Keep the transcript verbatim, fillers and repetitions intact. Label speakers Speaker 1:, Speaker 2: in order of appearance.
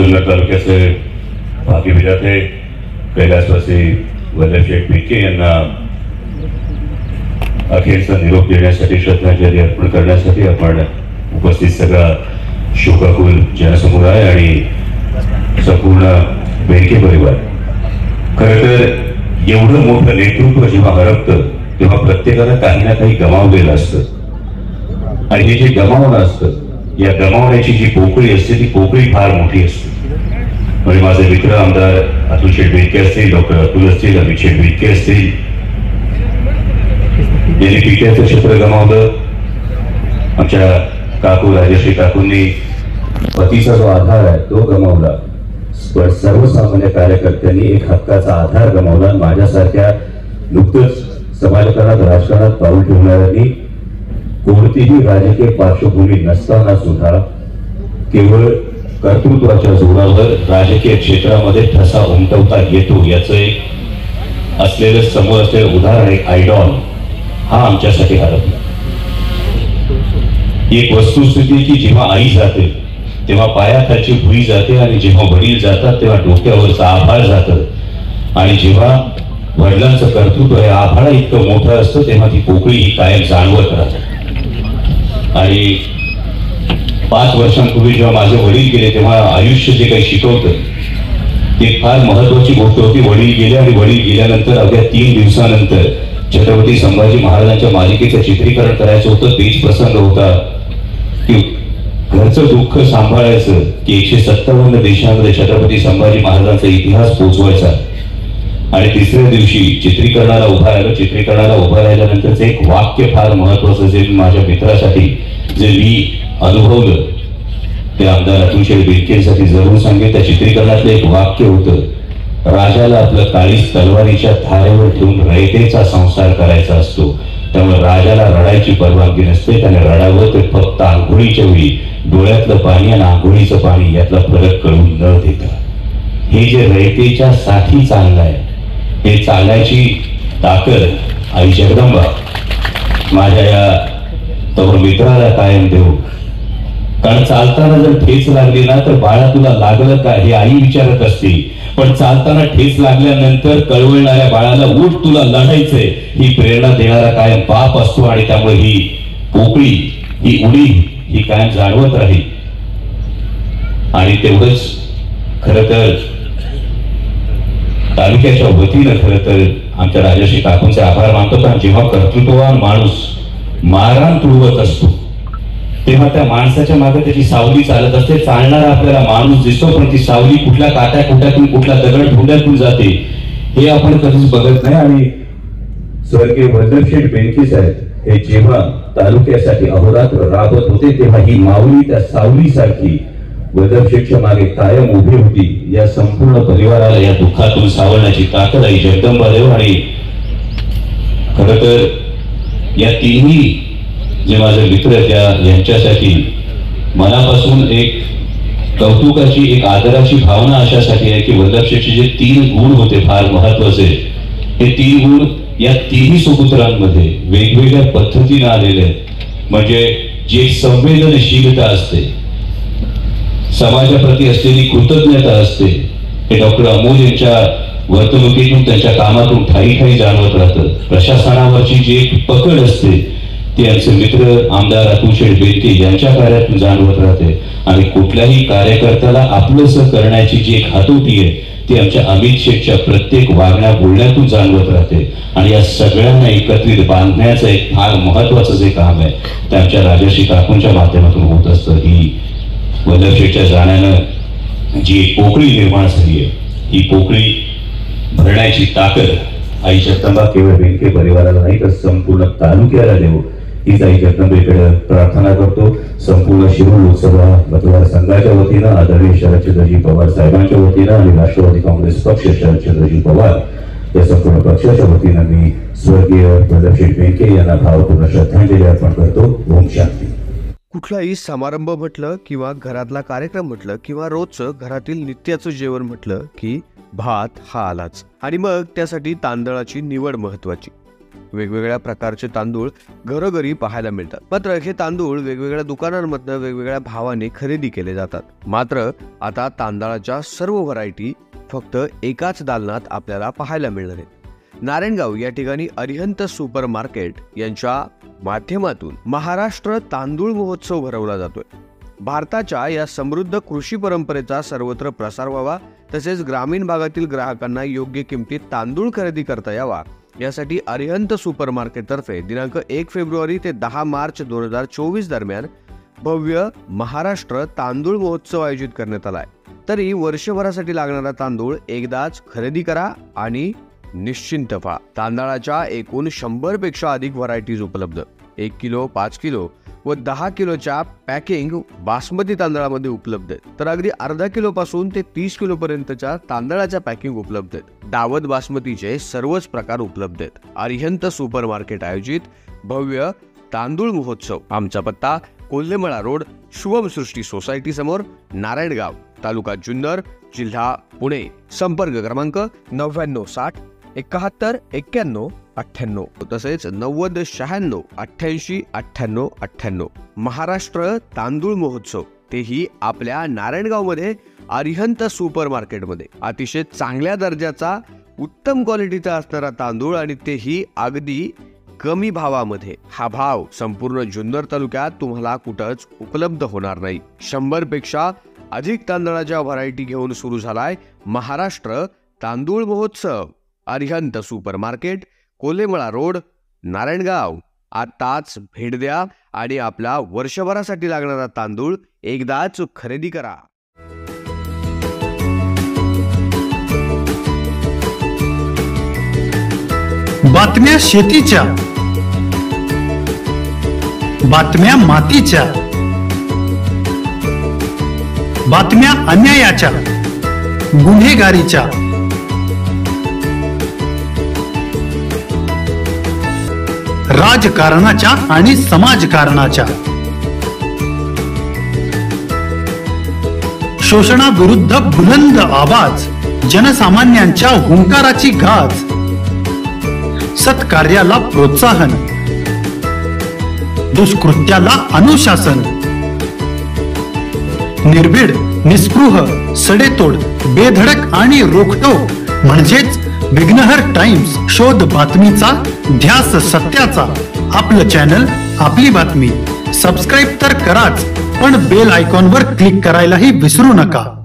Speaker 1: जुन्नर तालुक्याचे भावी विधाते कैलासवासी वल्लभशेठ बेनके यांना अखेरचा निरोप देण्यासाठी, श्रद्धांजली अर्पण करण्यासाठी आपण उपस्थित सगळा शोकाकुल जनसमुदाय आणि संपूर्ण बेनके परिवार. खरं तर एवढं मोठं नेतृत्व जेव्हा हरपतं तेव्हा प्रत्येकानं काही ना काही गमावलेलं असतं आणि हे जे गमावणं असतं, या गमावण्याची जी पोकळी असते ती पोकळी फार मोठी असते. म्हणजे माझे मित्र आमदार अतुल शेठ बेनके असतील, डॉक्टर अतुल असतील, अमित शेठ बेनके असतील, यांनी पित्याचं क्षेत्र गमावलं. आमच्या काकू राजश्री काकूंनी पतीचा जो आधार आहे तो गमावला. पण सर्वसामान्य कार्यकर्त्यांनी एक हक्काचा आधार गमावला. माझ्यासारख्या नुकतंच समाजकारणात राजकारणात पाऊल ठेवणाऱ्यांनी कोणतीही राजकीय पार्श्वभूमी नसताना सुद्धा केवळ कर्तृत्वाच्या जोरावर राजकीय क्षेत्रामध्ये ठसा उमटवता येतो याचं एक असलेलं समोर असलेलं उदाहरण, एक आयडॉल हा आमच्यासाठी हरपला. एक वस्तुस्थिती की जेव्हा आई जाते तेव्हा पायाखालची भुई जाते आणि जेव्हा वडील जातात तेव्हा डोक्यावरचं आभाळ जातं आणि जेव्हा वडिलांचं कर्तृत्व हे आभाळा इतकं मोठं असतं तेव्हा ती पोकळी ही कायम जाणवत राहते. आणि पाच वर्षांपूर्वी जेव्हा माझे वडील गेले तेव्हा आयुष्य जे काही शिकवतं ते फार महत्वाची गोष्ट होती. वडील गेले आणि वडील गेल्यानंतर अवघ्या तीन दिवसानंतर छत्रपती संभाजी महाराजांच्या मालिकेचं चित्रीकरण करायचं होतं. तेच प्रसंग होता की घरचं दुःख सांभाळायचं की एकशे सत्तावन्न देशांमध्ये छत्रपती संभाजी महाराजांचा इतिहास पोचवायचा. आणि तिसऱ्या दिवशी चित्रीकरणाला उभा राहिलो. चित्रीकरणाला उभा राहिल्यानंतरच एक वाक्य फार महत्वाचं जे माझ्या मित्रासाठी जे मी अनुभवलं ते आमदार अतुल शेठ बेनकेसाठी जरूर सांगेन. त्या चित्रीकरणातलं एक वाक्य होतं, राजाला आपलं काळीज तलवारीच्या धारेवर ठेवून रयतेचा संसार करायचा असतो. त्यामुळे राजाला रडायची परवानगी नसते. त्याने रडावं ते फक्त आंघोळीच्या वेळी. डोळ्यातलं पाणी आणि आंघोळीचं पाणी यातला फरक कळून न देता हे जे रयतेच्या साठी चाललंय हे चालायची ताकद आई जगदंबा माझ्या या तरुण मित्राला कायम देऊ. कारण चालताना जर ठेच लागली ना तर बाळा तुला लागलं का हे आई विचारत असते. पण चालताना ठेच लागल्यानंतर कळवळणाऱ्या बाळाला उठ तुला लढायचंय ही प्रेरणा देणारा कायम बाप असतो. आणि त्यामुळे ही पोकळी ही उडी ही कायम जाणवत राहील. आणि तेवढंच खरं तर तालुक्याच्या वतीनं खरं तर आमच्या राजश्री काकूंचे आभार मानतो. कारण जेव्हा कर्तृत्ववान माणूस मारहाण तुडवत असतो तेव्हा त्या माणसाच्या मागे त्याची सावली चालत असते. चालणारा आपल्याला माणूस दिसतो पण ती सावली कुठल्या काट्या कुट्यातून कुठल्या दगड ढोंड्यातून जाते हे आपण कधीच बघत नाही. आणि स्वर्गीय वल्लभशेठ बेनके साहेब हे जेव्हा तालुक्यासाठी अहोरात्र राबत होते तेव्हा ही माऊली त्या सावलीसारखी वल्लभशेठच्या मागे कायम उभी होती. या संपूर्ण परिवाराला या दुःखातून सावरण्याची ताकद आई जगदंबा देव. आणि खरं तर या तिन्ही जे माझे मित्र त्या यांच्यासाठी मनापासून एक कौतुकाची एक आदराची भावना अशासाठी आहे की वल्लभशेठचे जे तीन गुण होते फार महत्वाचे हे तीन गुण या तिन्ही सुपुत्रांमध्ये वेगवेगळ्या पद्धतीने आलेले आहेत. म्हणजे जी एक संवेदनशीलता असते, समाजाप्रती असलेली कृतज्ञता असते हे डॉक्टर अमोल यांच्या वर्तणुकीतून त्यांच्या कामातून ठाई ठाई जाणवत राहतं. प्रशासनावरची जी एक पकड असते ती आमचे मित्र आमदार अतुल शेठ बेनके यांच्या कार्यातून जाणवत राहते. आणि कुठल्याही कार्यकर्त्याला आपलंसं करण्याची जी एक हातोटी आहे ती आमच्या अमित शेठच्या प्रत्येक वागण्या बोलण्यातून जाणवत राहते. आणि या सगळ्यांना एकत्रित बांधण्याचं एक फार महत्वाचं जे काम आहे ते आमच्या राजश्री काकूंच्या माध्यमातून होत असतं. ही वल्लभशेठच्या जाण्यानं जी एक पोकळी निर्माण झाली आहे ही पोकळी भरण्याची ताकद आई जगदंबा केवळ बेनके परिवाराला नाही तर संपूर्ण तालुक्याला देऊ हीच आई जगदंबेकडे प्रार्थना करतो. संपूर्ण शिरूर लोकसभा मतदारसंघाच्या वतीनं आदरणीय शरदचंद्रजी पवार साहेबांच्या वतीनं आणि राष्ट्रवादी काँग्रेस पक्ष शरदचंद्रजी पवार या संपूर्ण पक्षाच्या वतीनं मी स्वर्गीय वल्लभशेठ बेनके यांना भावपूर्ण श्रद्धांजली अर्पण करतो. ओम शांती.
Speaker 2: कुठलाही समारंभ म्हटलं किंवा घरातला कार्यक्रम म्हटलं किंवा रोजचं घरातील नित्याचं जेवण म्हटलं की भात हा आलाच. आणि मग त्यासाठी तांदळाची निवड महत्वाची. वेगवेगळ्या प्रकारचे तांदूळ घरोघरी पाहायला मिळतात. मात्र हे तांदूळ वेगवेगळ्या दुकानांमधनं वेगवेगळ्या भावाने खरेदी केले जातात. मात्र आता तांदळाच्या सर्व व्हरायटी फक्त एकाच दालनात आपल्याला पाहायला मिळणार आहेत. नारायणगाव या ठिकाणी अरिहंत सुपर मार्केट यांच्या माध्यमातून महाराष्ट्र तांदूळ महोत्सव भरवला जातोय. भारताच्या या समृद्ध कृषी परंपरेचा सर्वत्र प्रसार व्हावा, तसेच ग्रामीण भागातील ग्राहकांना योग्य किमतीत तांदूळ खरेदी करता यावा यासाठी अरिहंत सुपर मार्केट तर्फे दिनांक एक फेब्रुवारी ते दहा मार्च दोन हजार चोवीस दरम्यान भव्य महाराष्ट्र तांदूळ महोत्सव आयोजित करण्यात आलाय. तरी वर्षभरासाठी लागणारा तांदूळ एकदाच खरेदी करा आणि निश्चिंत व्हा. तांदळाच्या एकूण शंभर पेक्षा अधिक व्हरायटीज उपलब्ध. एक किलो, पाच किलो व दहा किलोच्या पॅकिंग बासमती तांदळामध्ये उपलब्ध आहेत. तर अगदी अर्धा किलो पासून ते तीस किलो पर्यंतच्या तांदळाच्या पॅकिंग उपलब्ध आहेत. दावत बासमतीचे सर्वच प्रकार उपलब्ध आहेत. अरिहंत सुपर मार्केट आयोजित भव्य तांदूळ महोत्सव. आमचा पत्ता कोल्हेमळा रोड, शुभमसृष्टी सोसायटी समोर, नारायणगाव, तालुका जुन्नर, जिल्हा पुणे. संपर्क क्रमांक नव्याण्णव साठ एकाहत्तर एक्क्याण्णव अठ्ठ्याण्णव तसेच नव्वद शहाण्णव अठ्ठ्याऐंशी अठ्ठ्याण्णव अठ्ठ्याण्णव. महाराष्ट्र तांदूळ महोत्सव, तेही आपल्या नारायणगाव मध्ये अरिहंत सुपर मार्केटमध्ये. अतिशय चांगल्या दर्जाचा उत्तम क्वालिटीचा असणारा तांदूळ आणि तेही अगदी कमी भावामध्ये. हा भाव संपूर्ण जुन्नर तालुक्यात तुम्हाला कुठंच उपलब्ध होणार नाही. शंभर पेक्षा अधिक तांदळाच्या व्हरायटी घेऊन सुरू झालाय महाराष्ट्र तांदूळ महोत्सव. Arihant super market, Kolhemala road, Narayangaon. आताच भेट द्या आणि आपला वर्षभरासाठी लागणारा तांदूळ एकदाच खरेदी करा.
Speaker 3: बातम्या शेतीच्या, बातम्या मातीच्या, बातम्या अन्यायाच्या, गुन्हेगारीच्या, राजकारणाच्या आणि समाजकारणाच्या, शोषणाविरुद्ध बुलंद आवाज, जनसामान्यांच्या हुंकाराची गाज, सत्कार्याला प्रोत्साहन, दुष्कृत्याला अनुशासन, निर्भीड, निस्पृह, सडेतोड, बेधडक आणि रोखठोक म्हणजेच विघ्नहर टाइम्स. शोध बातमीचा, ध्यास सत्याचा. आपलं चॅनल, आपली बातमी. सबस्क्राईब तर कराच, पण बेल आयकॉनवर क्लिक करायलाही विसरू नका.